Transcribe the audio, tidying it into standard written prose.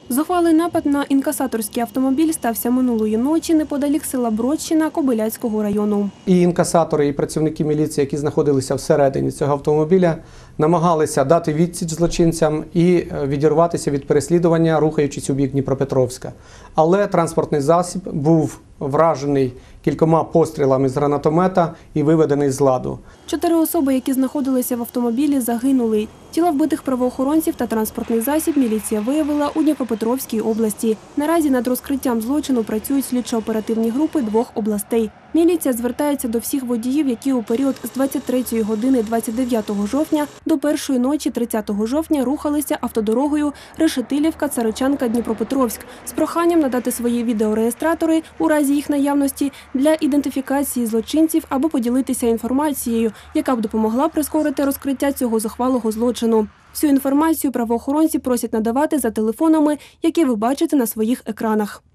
Зухвалий напад на інкасаторський автомобіль стався минулої ночі неподалік села Бродщина Кобиляцького району. І інкасатори, і працівники міліції, які знаходилися всередині цього автомобіля, намагалися дати відсіч злочинцям і відірватися від переслідування, рухаючись у бік Дніпропетровська. Але транспортний засіб був вражений кількома пострілами з гранатомета і виведений з ладу. 4 особи, які знаходилися в автомобілі, загинули. Тіла вбитих правоохоронців та транспортний засіб міліція виявила у Дніпропетровській області. Наразі над розкриттям злочину працюють слідчо-оперативні групи 2 областей. Міліція звертається до всіх водіїв, які у період з 23 години 29 жовтня до першої ночі 30 жовтня рухалися автодорогою Решетилівка-Царичанка-Дніпропетровськ з проханням надати свої відеореєстратори у разі їх наявності для ідентифікації злочинців або поділитися інформацією, яка б допомогла прискорити розкриття цього зухвалого злочину. Всю інформацію правоохоронці просять надавати за телефонами, які ви бачите на своїх екранах.